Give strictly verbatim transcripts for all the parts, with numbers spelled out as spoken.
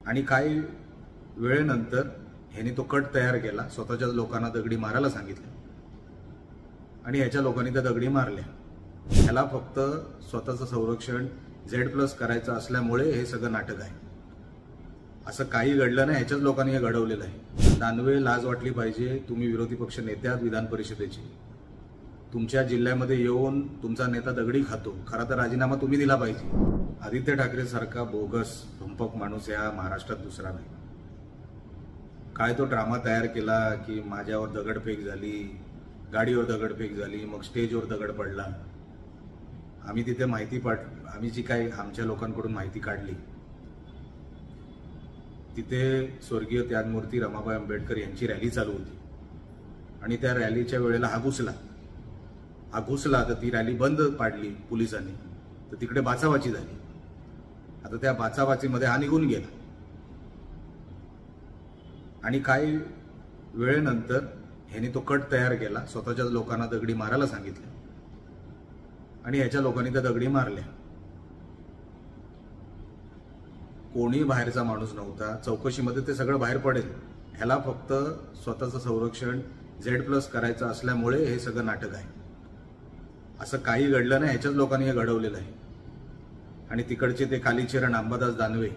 आणि काही वेळेनंतर ह्याने तो कट तयार केला, स्वतःच्याच लोकांना दगडी मारायला सांगितलं आणि ह्याच्या लोकांनी त्या दगडी मारल्या। ह्याला फक्त स्वतःचं संरक्षण झेड प्लस करायचं असल्यामुळे हे सगळं नाटक आहे। असं काही घडलं नाही, ह्याच्याच लोकांनी हे घडवलेलं आहे। दानवे, लाज वाटली पाहिजे, तुम्ही विरोधी पक्ष नेते आहात विधान परिषदेचे, तुमच्या जिल्ह्यामध्ये येऊन तुमचा नेता दगडी खातो, खरा तर राजीनामा तुम्ही दिला पाहिजे। आदित्य ठाकरे सारखा बोगस भंपक माणूस या महाराष्ट्रात दुसरा नाही। काय तो ड्रामा तयार केला की माझ्यावर दगडफेक झाली, गाडीवर दगडफेक झाली, मग स्टेजवर दगड पडला। आम्ही तिथे माहिती पाठ आम्ही जी काही आमच्या लोकांकडून माहिती काढली, तिथे स्वर्गीय त्यागमूर्ती रमाबाई आंबेडकर यांची रॅली चालू होती आणि त्या रॅलीच्या वेळेला हा घुसला हा घुसला तर ती रॅली बंद पाडली पोलिसांनी, तर तिकडे बाचाबाची झाली। आता त्या बाचाबाचीमध्ये हा निघून गेला आणि काही वेळेनंतर ह्याने तो कट तयार केला, स्वतःच्याच लोकांना दगडी मारायला सांगितलं आणि ह्याच्या लोकांनी त्या दगडी मारल्या। कोणी बाहेरचा माणूस नव्हता, चौकशीमध्ये ते सगळं बाहेर पडेल। ह्याला फक्त स्वतःचं संरक्षण झेड प्लस करायचं असल्यामुळे हे सगळं नाटक आहे। असं काही घडलं नाही, ह्याच्याच लोकांनी हे घडवलेलं आहे। आणि तिकडचे ते कालीचरण अंबादास दानवे,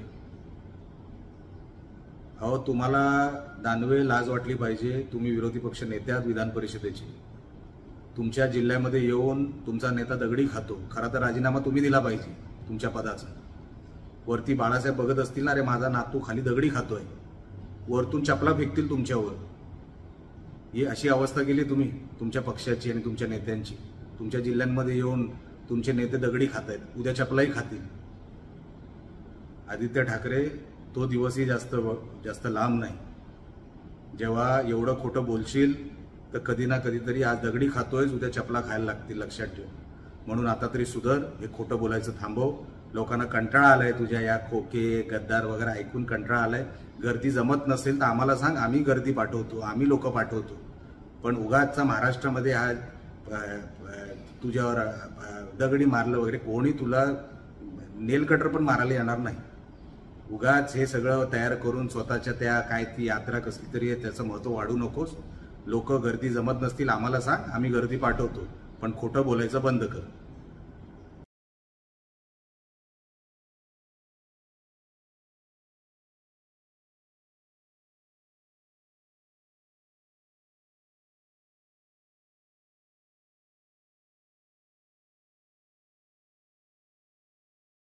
अहो तुम्हाला दानवे लाज वाटली पाहिजे, तुम्ही विरोधी पक्ष नेते आहात विधान परिषदेचे, तुमच्या जिल्ह्यामध्ये येऊन तुमचा नेता दगडी खातो, खरा तर राजीनामा तुम्ही दिला पाहिजे तुमच्या पदाचा। वरती बाळासाहेब बघत असतील ना, रे माझा नातू खाली दगडी खातोय, वरतून चपला फेकतील तुमच्यावर। ही अशी अवस्था केली तुम्ही तुमच्या पक्षाची आणि तुमच्या नेत्यांची। तुमच्या जिल्ह्यांमध्ये येऊन तुमचे नेते दगडी खात आहेत, उद्या चपलाही खातील। आदित्य ठाकरे, तो दिवसही जास्त जास्त लांब नाही जेव्हा एवढं खोटं बोलशील तर कधी ना कधीतरी आज दगडी खातोयस, उद्या चपला खायला लागतील, लक्षात ठेव। म्हणून आता तरी सुधर, हे खोटं बोलायचं थांबव। लोकांना कंटाळा आलाय तुझ्या या खोके गद्दार वगैरे ऐकून, कंटाळा आलाय। गर्दी जमत नसेल तर आम्हाला सांग, आम्ही गर्दी पाठवतो, आम्ही लोक पाठवतो। पण उगाचचा महाराष्ट्रामध्ये हा तुझ्यावर दगडी मारलं वगैरे, कोणी तुला नेल कटर पण मारायला येणार नाही। उगाच हे सगळं तयार करून स्वतःच्या त्या काय ती यात्रा कसली तरी आहे त्याचं महत्व वाढू नकोस। लोक गर्दी जमत नसतील आम्हाला सांग, आम्ही गर्दी पाठवतो, पण खोटं बोलायचं बंद कर।